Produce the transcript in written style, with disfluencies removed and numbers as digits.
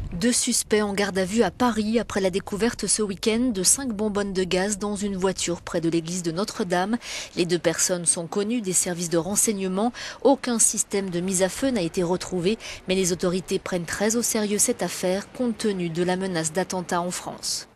Deux suspects en garde à vue à Paris après la découverte ce week-end de 5 bonbonnes de gaz dans une voiture près de l'église de Notre-Dame. Les deux personnes sont connues des services de renseignement. Aucun système de mise à feu n'a été retrouvé, mais les autorités prennent très au sérieux cette affaire compte tenu de la menace d'attentat en France.